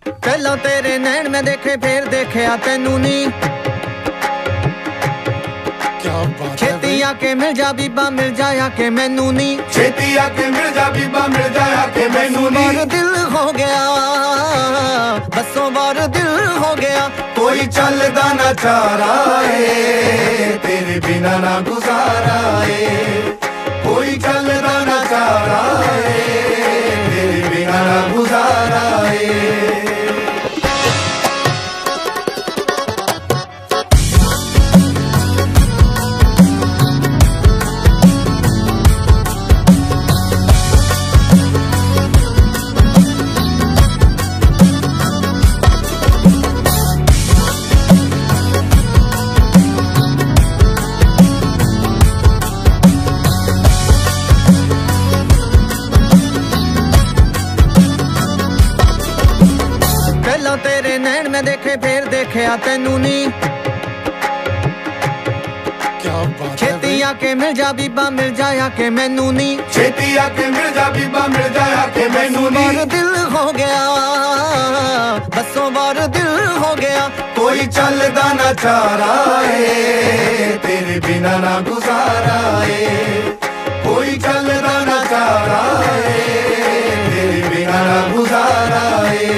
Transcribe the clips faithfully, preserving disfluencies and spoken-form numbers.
पहला तेरे नैन में देखे फिर देखे तेनू नी। छेती आके मिल जा बीबा मिल जाया के मैनू नी। छेती आके मिल जा बीबा मिल जाया के मैनू नी। बार दिल हो गया बसों बार दिल हो गया। कोई चलदा ना चारा है तेरे बिना ना गुजारा है। कोई चलदा ना चारा है तेरे बिना ना गुजारा है। तेरे नैन में देखे फिर देखे तेनू नी। छेती आके मिल जा बीबा मिल जाया के मैनू नी। छेती आके मिल जा बीबा मिल जाया के मैनू नी। बार दिल हो गया बसों बार दिल हो गया। कोई चलदा ना चारा है तेरे बिना ना गुजारा है। कोई चलदा ना चारा है तेरे बिना ना गुजारा है।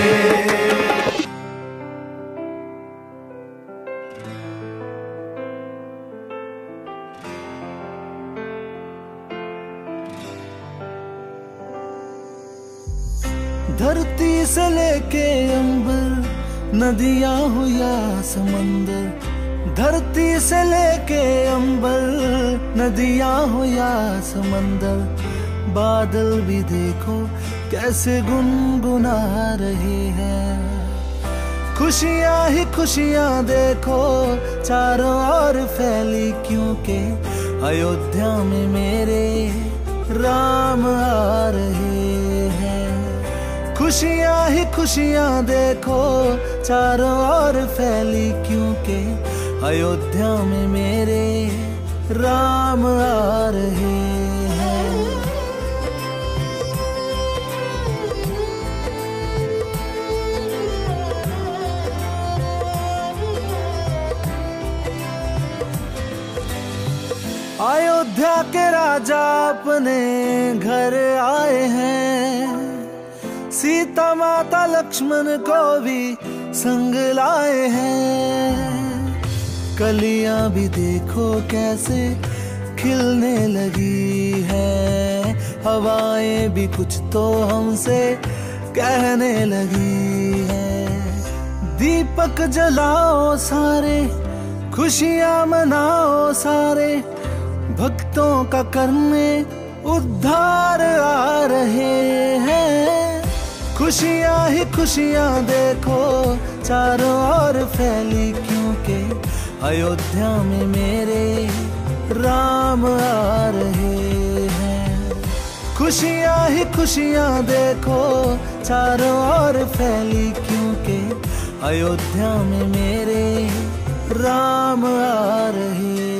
धरती से लेके अंबर नदियां हो या समंदर। धरती से लेके अंबर नदियां हो या समंदर। बादल भी देखो कैसे गुनगुना रहे हैं। खुशियां ही खुशियां देखो चारों ओर फैली क्योंकि अयोध्या में मेरे राम आ रहे हैं। खुशियां ही खुशियां देखो चारों ओर फैली क्योंकि अयोध्या में मेरे राम आ रहे हैं। अयोध्या के राजा अपने घर आए हैं। सीता माता लक्ष्मण को भी संग लाए हैं। कलियां भी देखो कैसे खिलने लगी है। हवाएं भी कुछ तो हमसे कहने लगी है। दीपक जलाओ सारे खुशियां मनाओ सारे। भक्तों का करने उद्धार आ रहे हैं। खुशियां ही खुशियां देखो चारों ओर फैली क्योंकि अयोध्या में मेरे राम आ रहे हैं। खुशियां ही खुशियां देखो चारों ओर फैली क्योंकि अयोध्या में मेरे राम आ रहे हैं।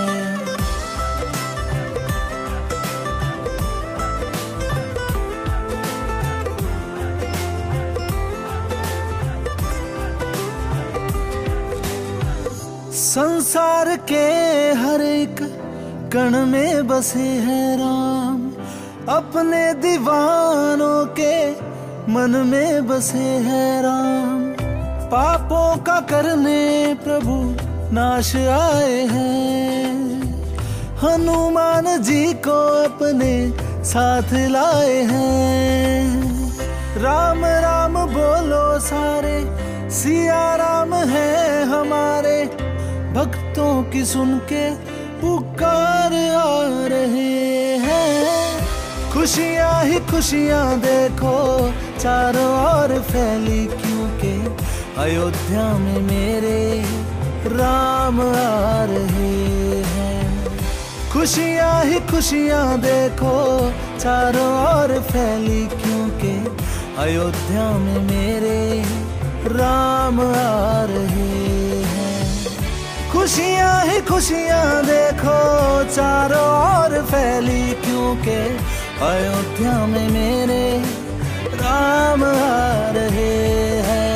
संसार के हर एक कण में बसे हैं राम। अपने दीवानों के मन में बसे हैं राम। पापों का करने प्रभु नाश आए हैं। हनुमान जी को अपने साथ लाए हैं। राम राम बोलो सारे सिया राम है हमारे। भक्तों की सुन के पुकार आ रहे हैं। खुशियां ही खुशियां देखो चारों ओर फैली क्योंकि अयोध्या में मेरे राम आ रहे हैं। खुशियां ही खुशियां देखो चारों ओर फैली क्योंकि अयोध्या में मेरे राम आ रहे हैं। खुशियां ही खुशियां देखो चारों ओर फैली क्योंकि अयोध्या में मेरे राम आ रहे हैं।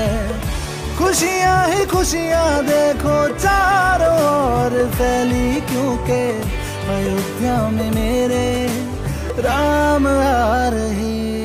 खुशियां ही खुशियां देखो चारों ओर फैली, क्योंकि अयोध्या में मेरे राम आ रहे।